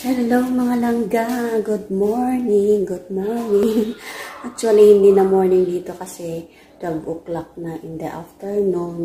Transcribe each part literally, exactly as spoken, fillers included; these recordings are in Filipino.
Hello mga langga, good morning, good morning. Actually, hindi na morning dito kasi twelve o'clock na in the afternoon.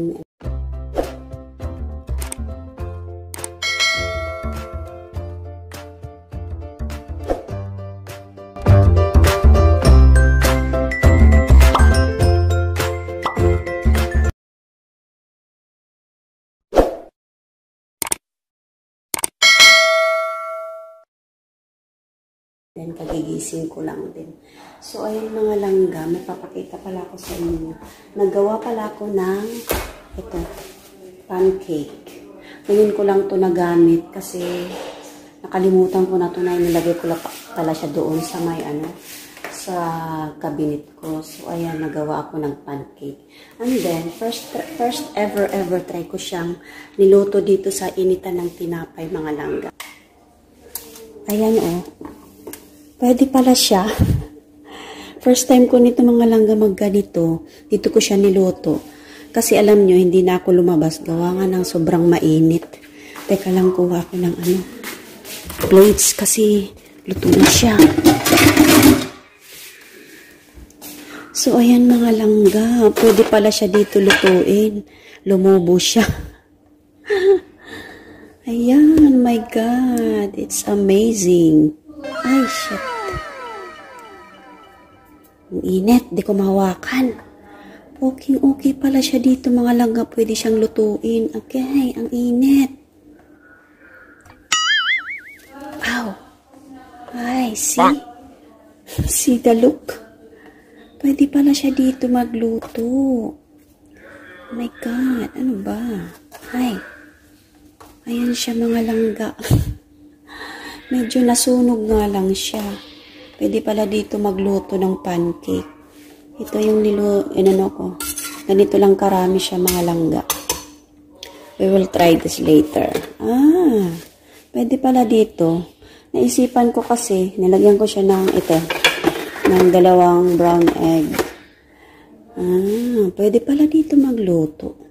Then, kagigising ko lang din. So, ayun mga langga, may papakita pala ako sa inyo. Naggawa pala ako ng, ito, pancake. Ngayon ko lang to nagamit kasi nakalimutan ko na to na inilagay ko pala siya doon sa may ano, sa cabinet ko. So, ayan, nagawa ako ng pancake. And then, first, first ever, ever try ko siyang niluto dito sa initan ng tinapay mga langga. Ayan, oh. Pwede pala siya. First time ko nito mga langga magganito. Dito ko siya niluto. Kasi alam nyo, hindi na ako lumabas. Gawa nga ng sobrang mainit. Teka lang, kuha ko ng ano, plates kasi luto na siya. So, ayan mga langga. Pwede pala siya dito lutuin. Lumubo siya. Ayan, my God. It's amazing. Ay, shit. Ang init. Di ko mahawakan. Okay, okay pala siya dito mga langga. Pwede siyang lutuin. Okay, ang init. Ow. Ay, see? See the look? Pwede pala siya dito magluto. Oh my God. Ano ba? Ay. Ayan siya mga langga. Medyo nasunog nga lang siya. Pwede pala dito magluto ng pancake. Ito yung nilo, inano ko. Ganito lang karami siya mga langga. We will try this later. Ah, pwede pala dito. Naisipan ko kasi, nilagyan ko siya ng ito, ng dalawang brown egg. Ah, pwede pala dito magluto.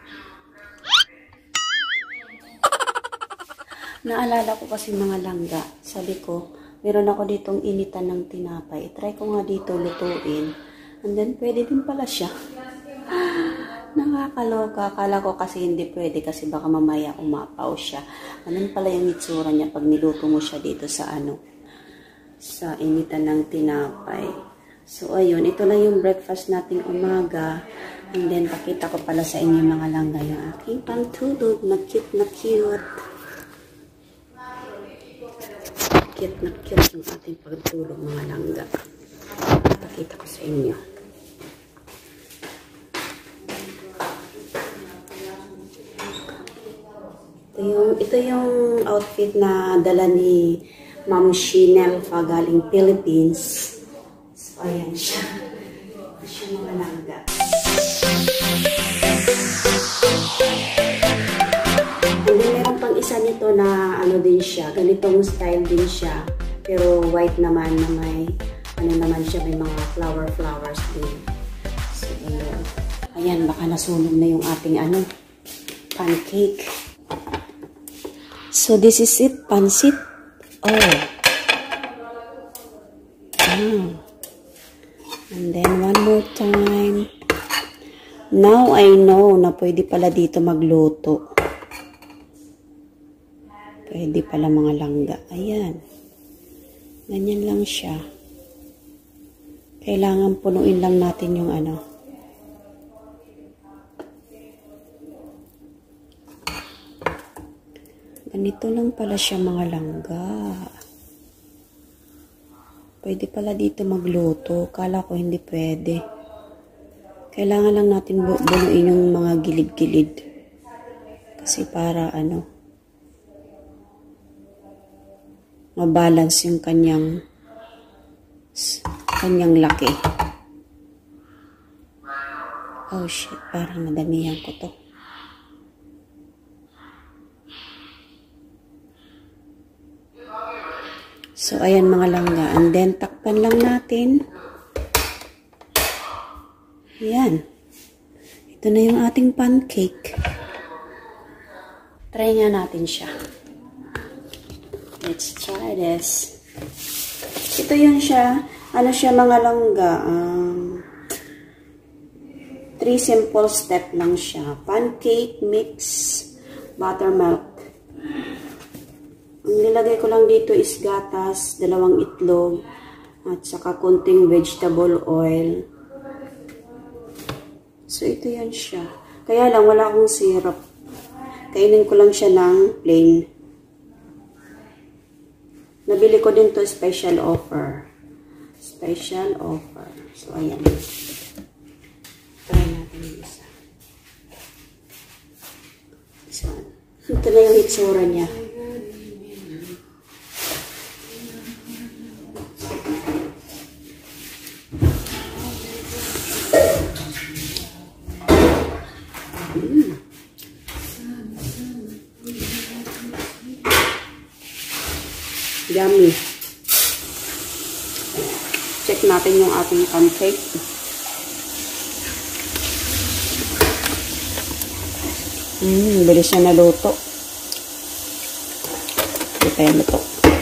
Naalala ko kasi mga langga, sabi ko, meron ako ditong initan ng tinapay. Try ko nga dito lutuin. And then, pwede din pala siya. Nakakaloka. Akala ko kasi hindi pwede kasi baka mamaya umapaw siya. Anong pala yung itsura niya pag niluto mo siya dito sa ano, sa initan ng tinapay. So, ayun. Ito lang yung breakfast nating umaga. And then, pakita ko pala sa inyo mga langga yung aking pantulog na cute na cute. Cute na cute yung ating pagtulog mga langga. Pakita ko sa inyo. Ito yung, ito yung outfit na dala ni Ma'am Chanel pa galing Philippines. So, ayan siya. Ito siya mga langga. Isa nito na ano din siya, ganitong style din siya, pero white naman na may ano naman siya, may mga flower flowers din. So ayan, ayan baka nasunog na yung ating ano, pancake. So this is it, pansit. Oh. Ah. And then one more time. Now I know na pwede pala dito magluto. Pwede pala mga langga. Ayan. Ganyan lang siya. Kailangan punuin lang natin yung ano. Ganito lang pala siya mga langga. Pwede pala dito magluto. Kala ko hindi pwede. Kailangan lang natin bunuin yung mga gilid-gilid. Kasi para ano, mabalance yung kanyang kanyang laki. Oh shit, parang nadamihan ko to. So ayan mga langga, and then takpan lang natin. Ayan. Ito na yung ating pancake. Try nga natin siya. let's try this. Ito yun siya. Ano siya mga langga? Um, three simple step lang siya. Pancake mix buttermilk. Ang nilagay ko lang dito is gatas, dalawang itlog, at saka konting vegetable oil. So, ito yan siya. Kaya lang, wala akong syrup. Kainin ko lang siya ng plain. Nabili ko din to special offer. Special offer. So, ayan. Try natin yung isa. So, ito na yung itsura niya. Mm. Yummy. Check natin yung ating pancake. Mm, bilis siya naluto. Hindi pa yan luto.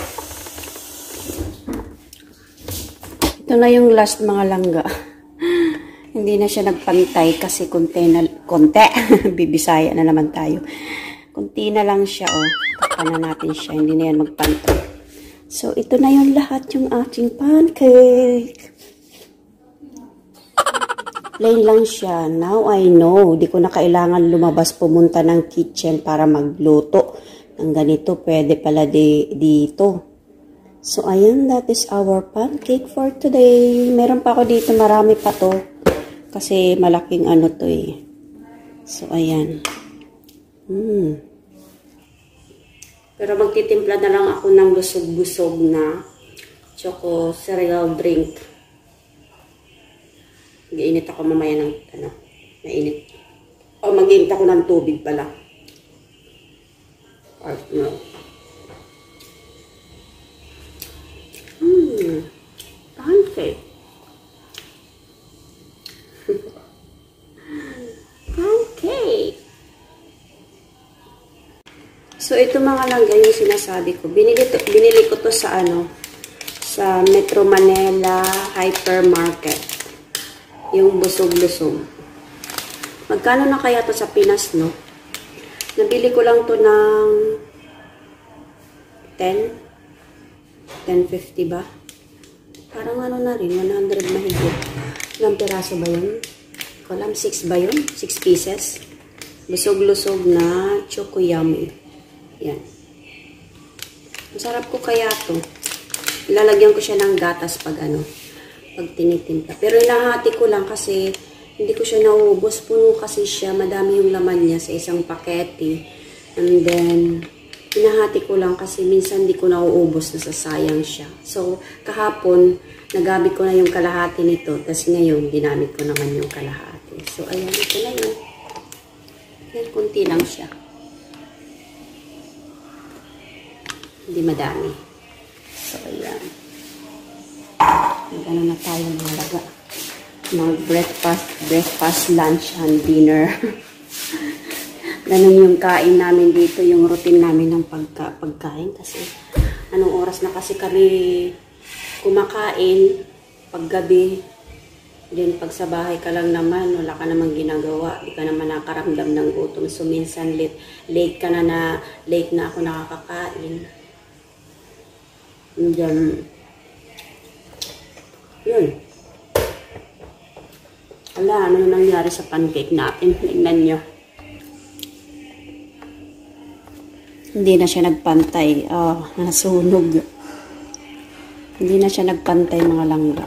Ito na yung last mga langga. Hindi na siya nagpantay kasi konti na, konti. Bibisaya na naman tayo. Konti na lang siya, oh. Takpan na natin siya. Hindi na yan magpantay. So, ito na yung lahat yung ating pancake. Plain lang siya. Now I know. Di ko na kailangan lumabas pumunta ng kitchen para magluto. Ng ganito, pwede pala di, dito. So, ayan. That is our pancake for today. Meron pa ako dito. Marami pa to. Kasi malaking ano to eh. So, ayan. Hmm. Pero magtitimpla na lang ako ng busog-busog na choco cereal drink. Mag-iinit ako mamaya ng ano, mainit. O mag-iinit ako ng tubig pala. Or, no. Hmm. Pancake. Pancake. So, ito mga langga yung sinasabi ko. Binili, to, binili ko to sa ano, sa Metro Manila Hypermarket. Yung busog-lusog. Magkano na kaya to sa Pinas, no? Nabili ko lang to ng ten? ten fifty ba? Parang ano na rin, one hundred mahigit. Ilang piraso ba yun? Alam, six ba yun? six pieces. Busog-lusog na choco yummy. Yan. Masarap ko kaya to. Ilalagyan ko siya ng gatas pag ano, pag tinitimpla. Pero inahati ko lang kasi hindi ko siya nauubos. Puno kasi siya. Madami yung laman niya sa isang pakete. And then, inahati ko lang kasi minsan hindi ko nauubos, nasasayang siya. So, kahapon, nagamit ko na yung kalahati nito. Tapos ngayon, ginamit ko naman yung kalahati. So, ayan, ito na yun. Ayan, kunti lang siya. Hindi madami. So, ayan. Nagano na tayo mga laga. Mag-breakfast, breakfast, lunch, and dinner. Ganun yung kain namin dito, yung routine namin ng pagka, pagkain. Kasi, anong oras na kasi kami kumakain paggabi. Then, pag sa bahay ka lang naman, wala ka namang ginagawa. Di ka naman nakaramdam ng gutom. So, minsan late, late ka na na, late na ako nakakakain. And then, yun. Ala, ano nangyari sa pancake natin? Tingnan nyo. Hindi na siya nagpantay. Oh, nasunog. Hindi na siya nagpantay mga langga.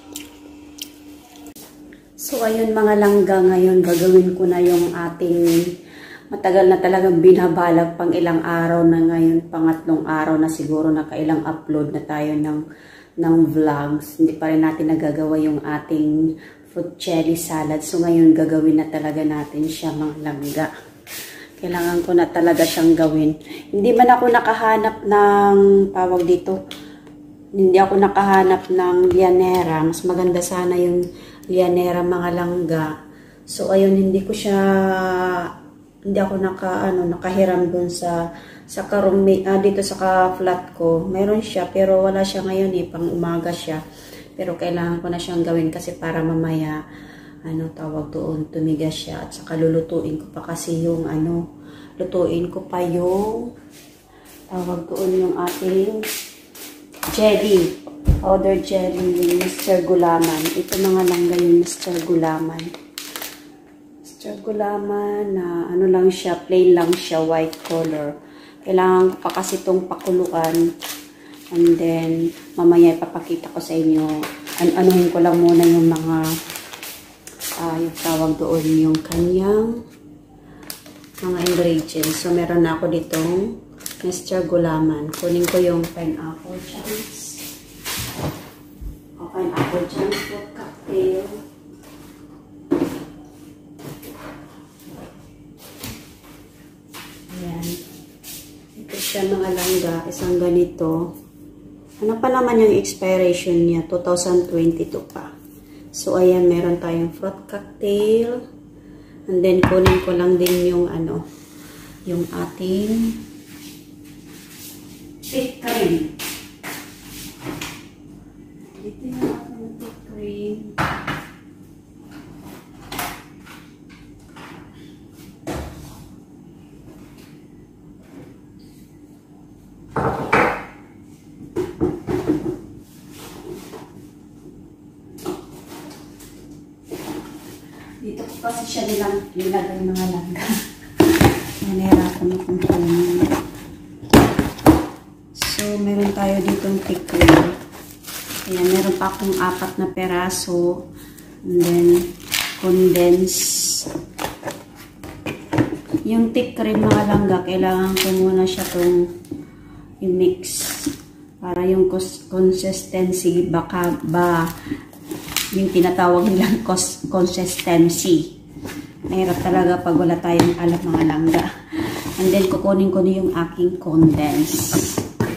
So, ayun mga langga, ngayon gagawin ko na yung ating matagal na talagang binabalak pang ilang araw na ngayon, pangatlong araw na siguro nakailang upload na tayo ng, ng vlogs. Hindi pa rin natin nagagawa yung ating fruit cherry salad. So, ngayon gagawin na talaga natin siya mga langga. Kailangan ko na talaga siyang gawin. Hindi man ako nakahanap ng, tawag dito, hindi ako nakahanap ng lianera. Mas maganda sana yung lianera mga langga. So, ayun, hindi ko siya hindi ako naka, ano, nakahiram dun sa, sa karumi, ah, dito sa ka-flat ko. Meron siya, pero wala siya ngayon eh, pang umaga siya. Pero kailangan ko na siyang gawin kasi para mamaya, ano, tawag doon, tumigas siya. At saka lulutuin ko pa kasi yung, ano, lutuin ko pa yung, tawag doon yung ating jelly. Powder jelly, yung Mister Gulaman. Ito mga langga yung Mister Gulaman. Mister Gulaman na ano lang siya, plain lang siya, white color. Kailangan ko pa kasi itong pakuluan. And then, mamaya ipapakita ko sa inyo. An anuhin ko lang muna yung mga, uh, yung tawag doon, yung kanyang mga ingredients. So, meron na ako ditong Mister Gulaman. Kunin ko yung pineapple chunks. O, pineapple chunks for cocktail. Ayan. Ito siya mga langga. Isang ganito. Ano pa naman yung expiration niya? two thousand twenty-two pa. So, ayan. Meron tayong fruit cocktail. And then, kunin ko lang din yung ano, yung ating thick cream. Dito yung ating thick cream. Dito ko kasi siya nilang nilagay mga langga. Nanirapan akong kunin. So, meron tayo ditong thick cream. Ayan, meron pa akong apat na peraso. And then, condense. Yung thick cream mga langga, kailangan ko muna siya itong i-mix. Para yung consistency, baka ba yung tinatawag nilang consistency. Mahirap talaga pag wala tayong alam mga langga. And then, kukunin ko na yung aking condense.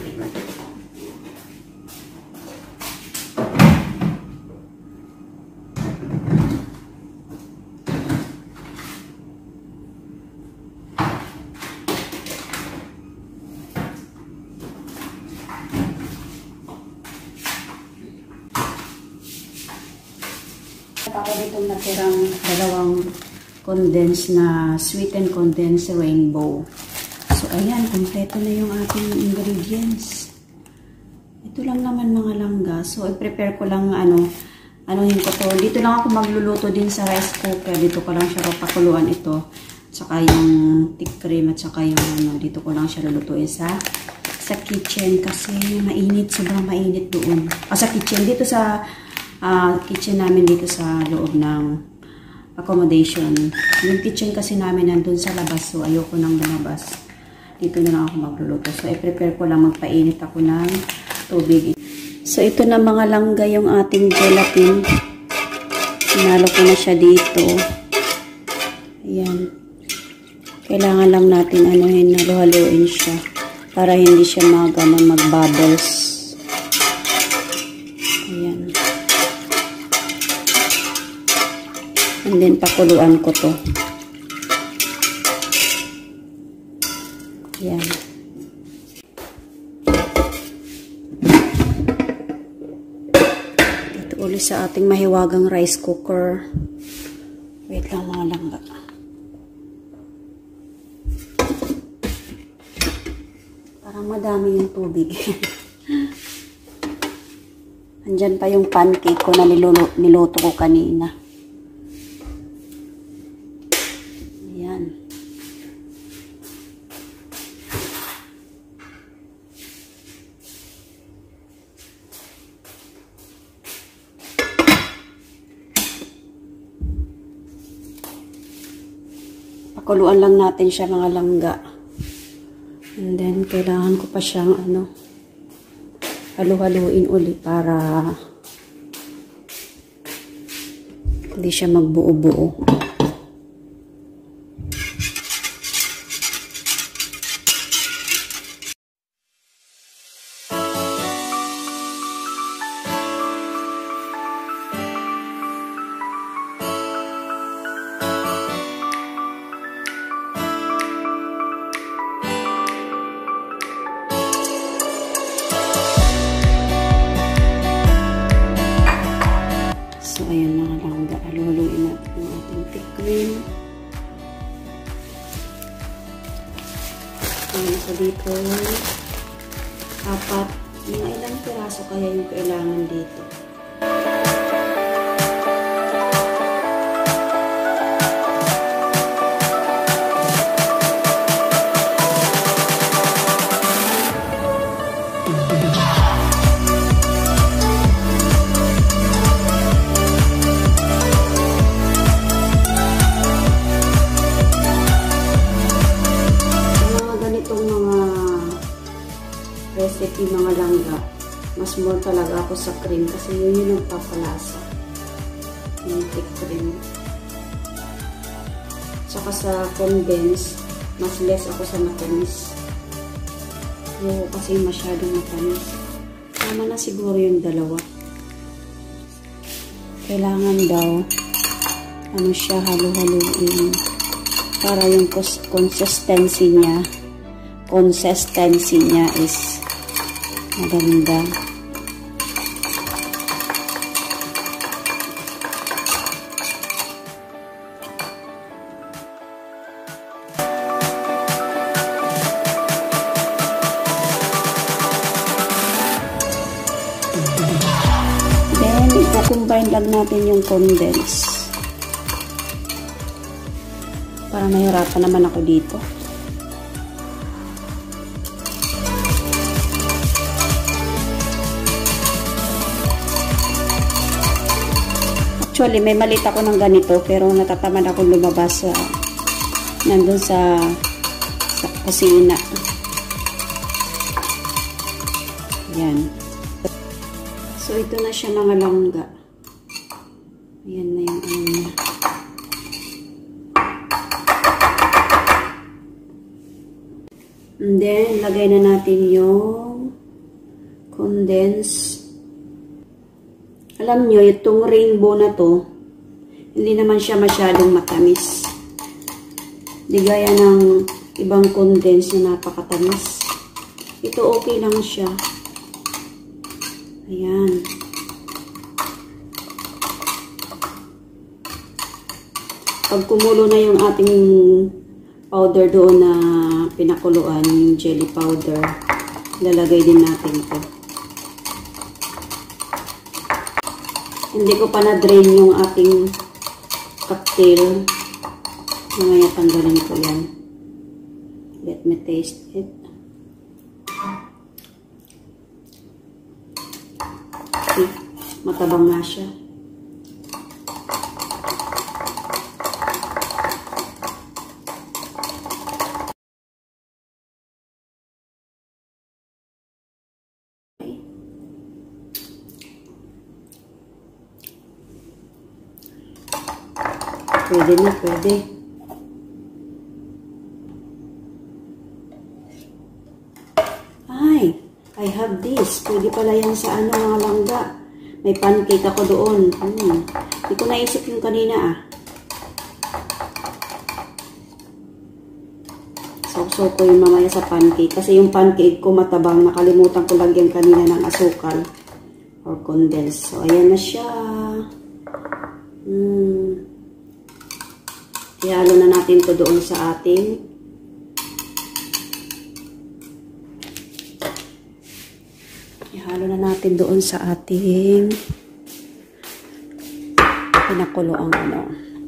Ako ditong natirang dalawang condensed na sweetened condensed rainbow. So, ayan, kompleto na yung ating ingredients. Ito lang naman mga langga. So, i-prepare ko lang, ano, anuhin ko to. Dito lang ako magluluto din sa rice cooker. Dito ko lang siya papakuluan ito. Tsaka yung thick cream at saka yung, ano, dito ko lang siya lulutuin sa sa kitchen kasi mainit, sobrang mainit doon. O, sa kitchen, dito sa Uh, kitchen namin dito sa loob ng accommodation. Yung kitchen kasi namin nandun sa labas, so ayoko nang lumabas. Dito na lang ako magluluto. So, i-prepare ko lang, magpainit ako ng tubig. So, ito na mga langga yung ating gelatin. Sinalo ko na siya dito. Ayan. Kailangan lang natin anuhin, halo-haloin siya para hindi siya mga ganun mag-bubbles. Ayan. And then, pakuluan ko to. Ayan. Ito ulit sa ating mahiwagang rice cooker. Wait lang mga langga. Parang madami yung tubig. Andyan pa yung pancake ko na niluto, niluto ko kanina. Pakuluan lang natin siya mga langga. And then, kailangan ko pa siyang ano, halu-haluin uli para hindi siya magbuo-buo. Ayan, so dito, apat, mga ilang piraso kaya yung kailangan dito. Recipe mga langga, mas more talaga ako sa cream kasi yun yung nagpapalasa, yung thick cream. Saka sa condense, mas less ako sa matamis. Yung kasi masyadong matamis. Tama na siguro yung dalawa. Kailangan daw ano siya, halu-haluin para yung consistency niya consistency niya is maganda. Then, ipo-combine lang natin yung condense. Para mahirapan naman ako dito. Actually, may malit ako ng ganito, pero natatamad ako lumabas sa nandun sa, sa kusina. Yan. So, ito na siya mga langga. Ayan na yung ano niya. And then, lagay na natin yung condense. Alam nyo, itong rainbow na to, hindi naman siya masyadong matamis. Di gaya ng ibang condense na napakatamis. Ito okay lang siya. Ayan. Pag kumulo na yung ating powder doon na pinakuluan, yung jelly powder, lalagay din natin ito. Hindi ko pa na-drain yung ating cocktail. Mamaya tanggalin ko yan. Let me taste it. Okay. Matabang nga siya. Pwede na, pwede. Ay, I have this. Pwede pala yan sa ano, mga langga. May pancake ako doon. Hmm. Hindi ko naisip yung kanina ah. Sausaw ko yung mamaya sa pancake. Kasi yung pancake ko matabang. Nakalimutan ko lagyan kanina ng asukal. Or condensed. So, ayan na siya. Hmm. Ihalo na natin to doon sa ating ihalo na natin doon sa ating pinakulo ang ano.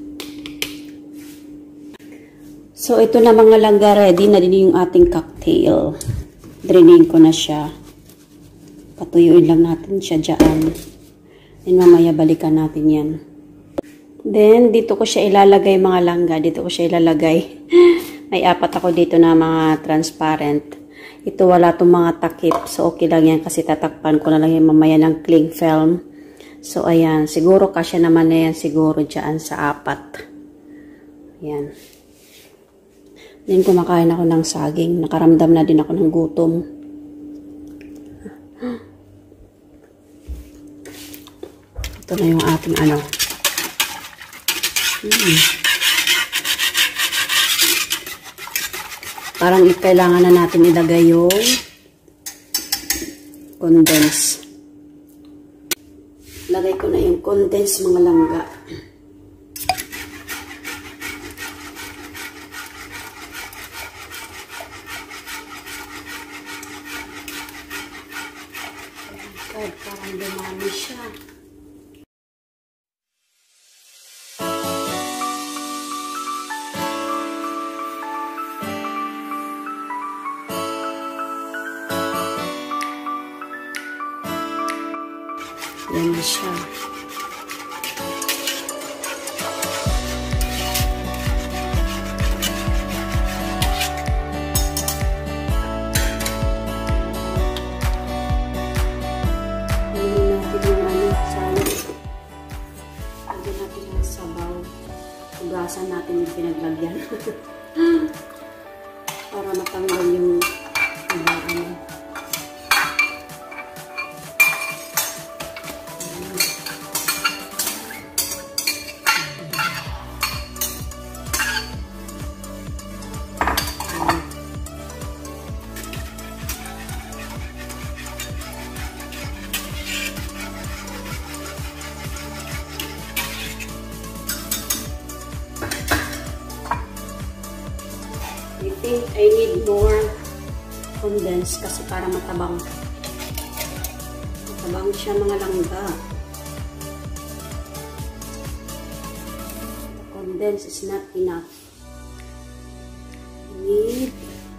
So, ito na mga langga, ready na din yung ating cocktail. Drainin ko na siya. Patuyuin lang natin siya dyan. And mamaya balikan natin yan. Then, dito ko siya ilalagay mga langga. Dito ko siya ilalagay. May apat ako dito na mga transparent. Ito wala itong mga takip. So, okay lang yan kasi tatakpan ko na lang yung mamaya ng cling film. So, ayan. Siguro kasya naman na yan siguro dyan sa apat. Ayan. Then, kumakain ako ng saging. Nakaramdam na din ako ng gutom. Ito na yung ating ano. Hmm. Parang kailangan na natin ilagay yung condense. Lagay ko na yung condense mga langga. God, parang dumami siya. Yan na siya. Hugasan natin yung pinaglagyan para matanggal yung ano, ano. I think I need more condensed kasi para matabang. Matabang siya mga langga. The condensed is not enough. I need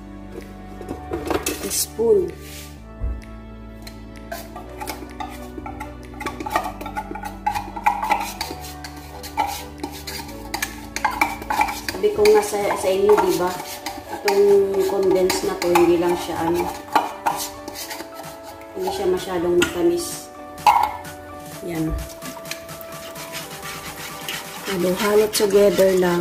a spoon. Sabi ko nga sa, sa inyo, diba? Itong condense na to, hindi lang siya ano, hindi siya masyadong matamis. Yan. Halo-halo together lang.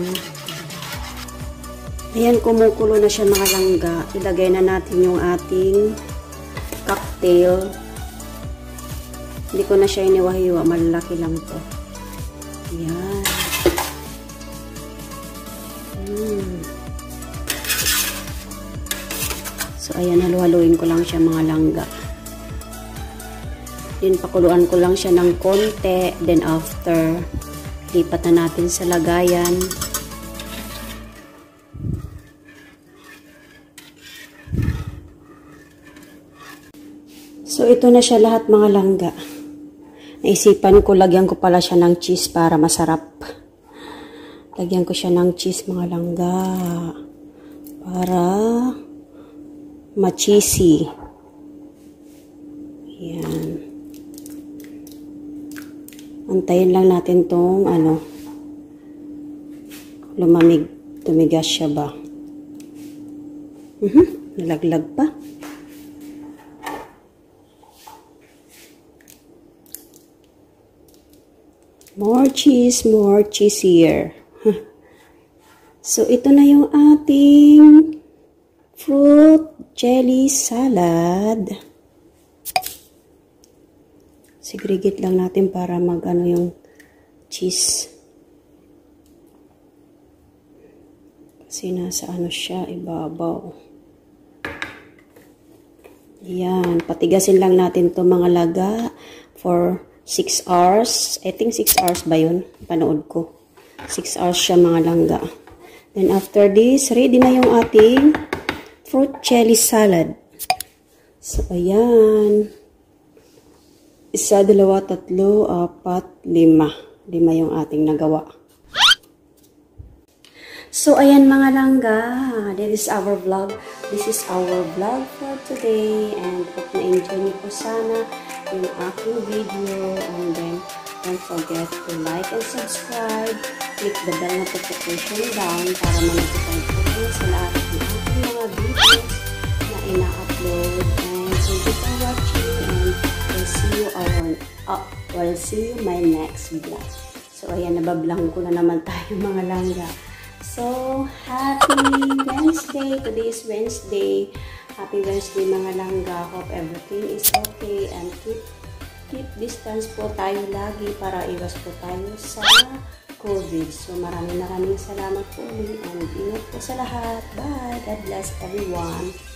Ayan, kumukulo na siya mga langga. Ilagay na natin yung ating cocktail. Hindi ko na siya iniwahiwa. Malalaki lang to. Ayan. Hmm. So, ayan, halu-haluin ko lang siya mga langga. Then, pakuluan ko lang siya ng konti. Then, after, lipat na natin sa lagayan. So, ito na siya lahat mga langga. Naisipan ko, lagyan ko pala siya ng cheese para masarap. Lagyan ko siya ng cheese mga langga. Para ma-cheesy. Yan. Antayin lang natin tong ano, lumamig, tumigas siya ba? Uh-huh. Nalaglag pa. More cheese, more cheesier. So, ito na yung ating fruit jelly salad. Segregate lang natin para mag-ano yung cheese. Kasi nasa ano siya, ibabaw. Yan. Patigasin lang natin to mga laga for six hours. I think six hours ba yun? Panood ko. six hours siya mga langga. Then after this, ready na yung ating fruit jelly salad. So, ayan. Isa, dalawa, tatlo, apat, lima. Lima yung ating nagawa. So, ayan mga langga. This is our vlog. This is our vlog for today. And hope na-enjoy niyo po sana yung aking video. And then, don't forget to like and subscribe. Click the bell notification down para ma-notify po kayo sa lahat ng aking mga videos na ina-upload. And thank you for watching. And we'll see you our, uh, we'll see you my next vlog. So, ayan, nabablang ko na naman tayo mga langga. So, happy Wednesday. Today is Wednesday. Happy Wednesday mga langga. Hope everything is okay. And keep, keep distance po tayo lagi para iwas po tayo sa COVID. So, maraming maraming salamat po ulit. And ingat po sa lahat. Bye. God bless everyone.